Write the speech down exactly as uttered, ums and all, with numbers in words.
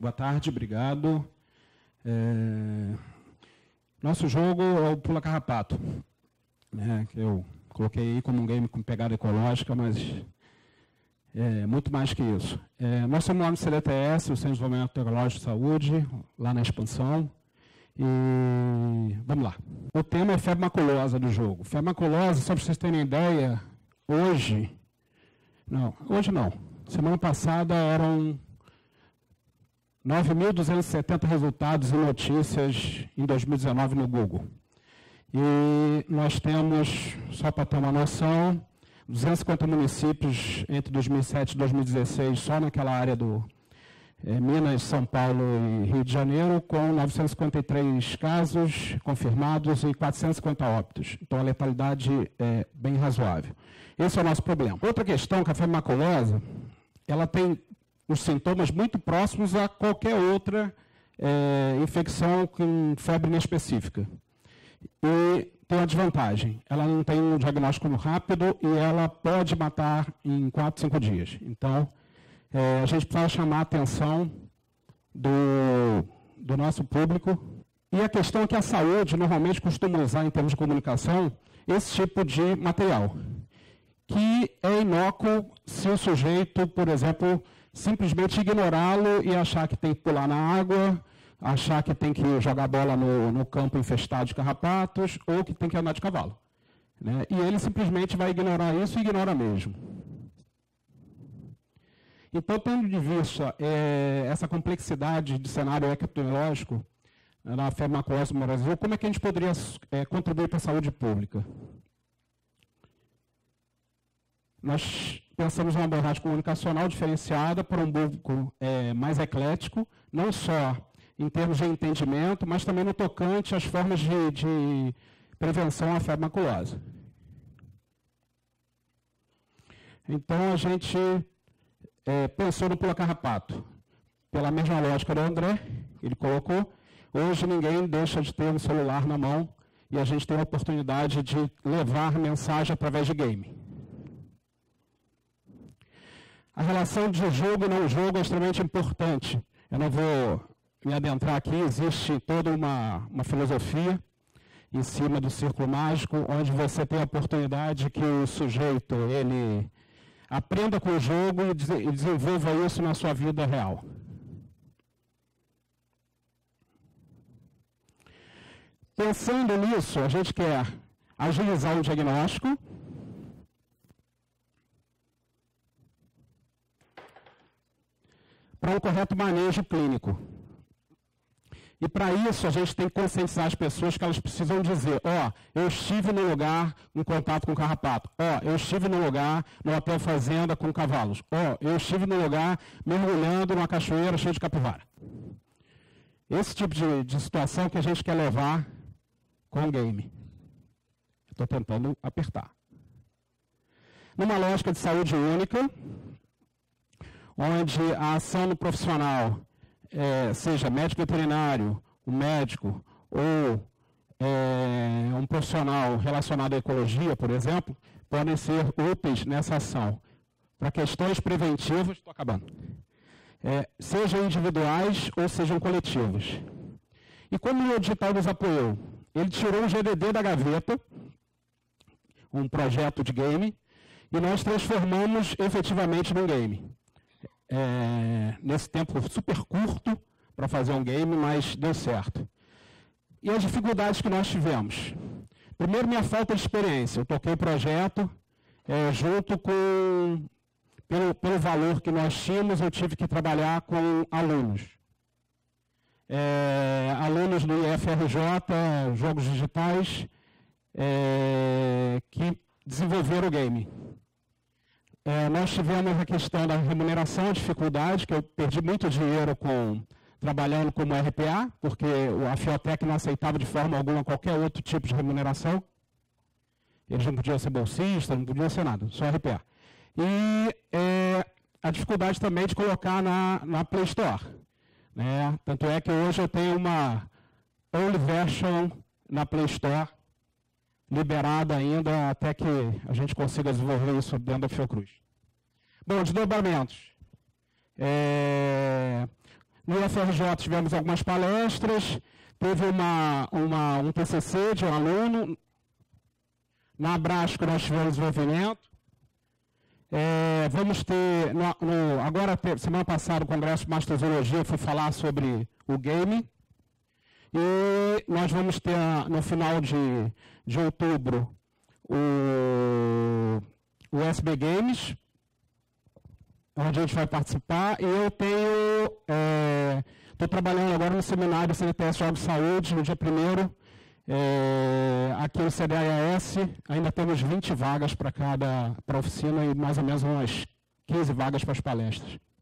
Boa tarde, obrigado. É... Nosso jogo é o Pula Carrapato, né, que eu coloquei aí como um game com pegada ecológica, mas é muito mais que isso. É, nós somos lá no C D T S, o Centro de Desenvolvimento Tecnológico de Saúde, lá na expansão. E vamos lá. O tema é febre maculosa do jogo. Febre maculosa, só para vocês terem ideia, hoje, não, hoje não, semana passada eram nove mil duzentos e setenta resultados e notícias em dois mil e dezenove no Google. E nós temos, só para ter uma noção, duzentos e cinquenta municípios entre dois mil e sete e dois mil e dezesseis, só naquela área do é, Minas, São Paulo e Rio de Janeiro, com novecentos e cinquenta e três casos confirmados e quatrocentos e cinquenta óbitos. Então, a letalidade é bem razoável. Esse é o nosso problema. Outra questão, que a febre maculosa, ela tem os sintomas muito próximos a qualquer outra é, infecção com febre inespecífica. E tem uma desvantagem, ela não tem um diagnóstico rápido e ela pode matar em quatro, cinco dias. Então, é, a gente precisa chamar a atenção do, do nosso público. E a questão é que a saúde normalmente costuma usar, em termos de comunicação, esse tipo de material, que é inócuo se o sujeito, por exemplo, simplesmente ignorá-lo e achar que tem que pular na água, achar que tem que jogar bola no, no campo infestado de carrapatos ou que tem que andar de cavalo, né? E ele simplesmente vai ignorar isso e ignora mesmo. Então, tendo de vista é, essa complexidade de cenário epidemiológico na febre maculosa no Brasil, como é que a gente poderia é, contribuir para a saúde pública? Nós pensamos numa abordagem comunicacional diferenciada para um público é, mais eclético, não só em termos de entendimento, mas também no tocante às formas de, de prevenção à febre maculosa. Então, a gente é, pensou no Pula Carrapato. Pela mesma lógica do André, ele colocou, hoje ninguém deixa de ter um celular na mão e a gente tem a oportunidade de levar mensagem através de game. A relação de jogo e não jogo é extremamente importante. Eu não vou me adentrar aqui, existe toda uma, uma filosofia em cima do círculo mágico, onde você tem a oportunidade que o sujeito ele aprenda com o jogo e desenvolva isso na sua vida real. Pensando nisso, a gente quer agilizar o diagnóstico, para um correto manejo clínico. E para isso a gente tem que conscientizar as pessoas que elas precisam dizer, ó, oh, eu estive no lugar em contato com carrapato, ó, oh, eu estive no lugar no hotel fazenda com cavalos, ó, oh, eu estive no lugar mergulhando numa cachoeira cheia de capivara. Esse tipo de, de situação que a gente quer levar com o game. Estou tentando apertar. Numa lógica de saúde única, onde a ação do profissional, é, seja médico veterinário, um médico, ou é, um profissional relacionado à ecologia, por exemplo, podem ser úteis nessa ação. Para questões preventivas, estou acabando, é, sejam individuais ou sejam coletivas. E como o Digital nos apoiou? Ele tirou um G D D da gaveta, um projeto de game, e nós transformamos efetivamente num game. É, nesse tempo super curto para fazer um game, mas deu certo. E as dificuldades que nós tivemos? Primeiro, minha falta de experiência. Eu toquei o projeto é, junto com... Pelo, pelo valor que nós tínhamos, eu tive que trabalhar com alunos. É, alunos do I F R J, Jogos Digitais, é, que desenvolveram o game. É, nós tivemos a questão da remuneração, a dificuldade, que eu perdi muito dinheiro com, trabalhando como R P A, porque a Fiotec não aceitava de forma alguma qualquer outro tipo de remuneração. Eles não podiam ser bolsistas, não podiam ser nada, só R P A. E é, a dificuldade também de colocar na, na Play Store. Né? Tanto é que hoje eu tenho uma early version na Play Store, liberada ainda até que a gente consiga desenvolver isso dentro da Fiocruz. Bom, desdobramentos. É, No U F R J tivemos algumas palestras, teve uma, uma, um T C C de um aluno. Na Abrasco nós tivemos desenvolvimento. É, vamos ter, no, no, agora, semana passada, o Congresso de Masterologia foi falar sobre o game. E nós vamos ter, no final de, de outubro, o, o S B Games, onde a gente vai participar. E eu tenho, estou é, trabalhando agora no seminário C N T S Jogos de Saúde, no dia primeiro, é, aqui no C D A S, ainda temos vinte vagas para cada pra oficina e mais ou menos umas quinze vagas para as palestras.